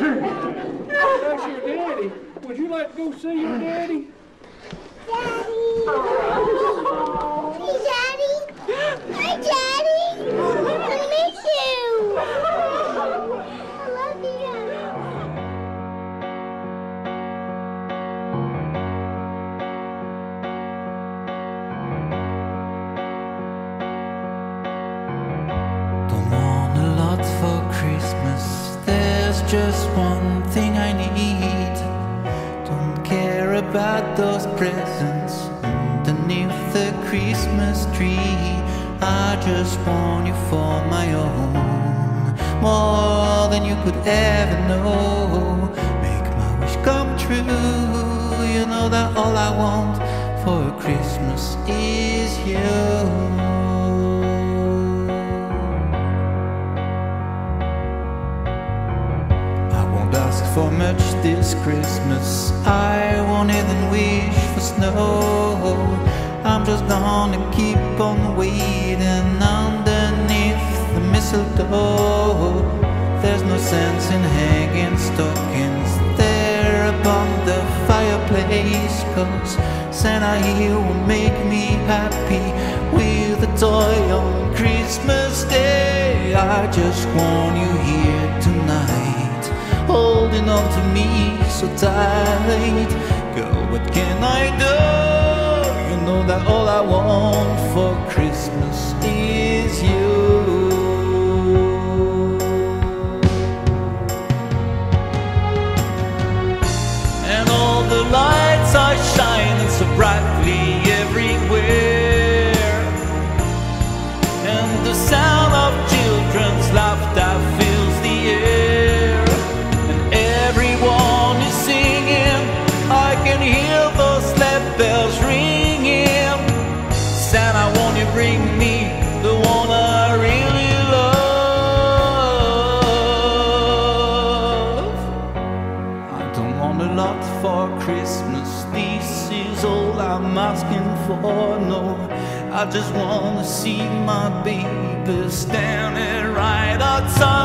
That's your daddy. Would you like to go see your daddy? Daddy. Hey, Daddy. Hi, Daddy. I miss you. I love you. Don't want a lot for Christmas. There's just one thing I need. Don't care about those presents underneath the Christmas tree. I just want you for my own, more than you could ever know. Make my wish come true. You know that all I want for Christmas is you. Ask for much this Christmas. I won't even wish for snow. I'm just gonna keep on waiting underneath the mistletoe. There's no sense in hanging stockings there upon the fireplace, 'cause Santa here will make me happy with a toy on Christmas Day. I just want you here tonight, holding on to me so tight. Girl, what can I do? You know that all I want for Christmas is you. And all the lights are shining so brightly everywhere, and the sound of children's laughter fills the air. Everyone is singing, I can hear those sleigh bells ringing. Santa, won't you bring me the one I really love? I don't want a lot for Christmas. This is all I'm asking for. No, I just wanna see my baby standing right outside